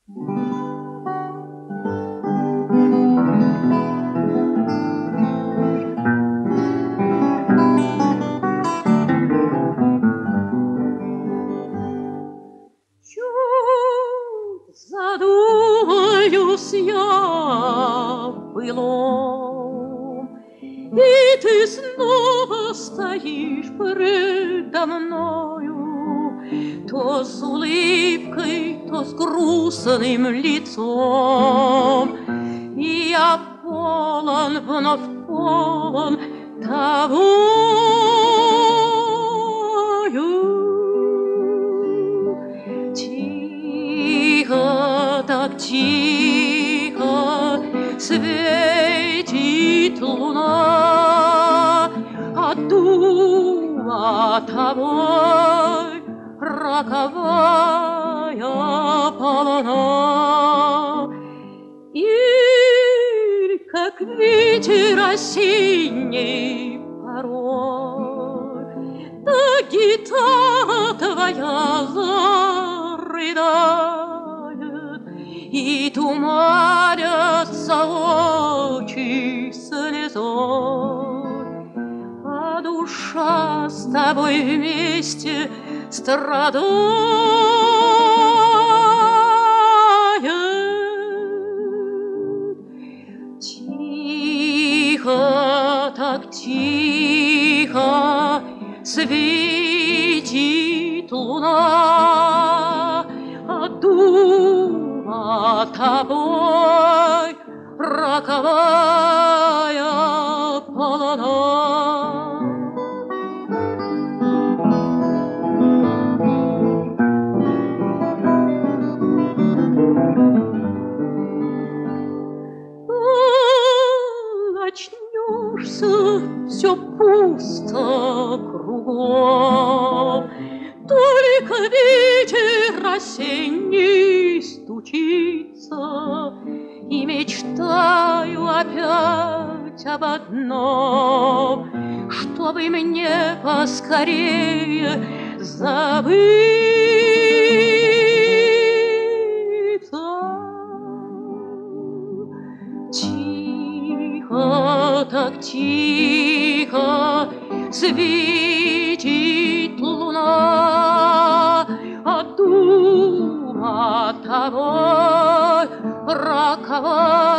Чуть задумаюсь я былом, и ты снова стоишь предо мною, то с улыбкой, то с грустным лицом. И я полон, вновь полон тобою. Тихо, так тихо светит луна, а дума тобой роковая полна. И как ветер осенний порой, да гитара твоя зарыдает, и туманятся очи слезой, а душа с тобой вместе страдает. Тихо, так тихо светит луна, а дума тобой роковая полна. Очнешься, все пусто кругом, только ветер осенний стучится, и мечтаю опять об одном, чтобы мне поскорее забыться. Тихо, так тихо светит луна, а дума тобой роковая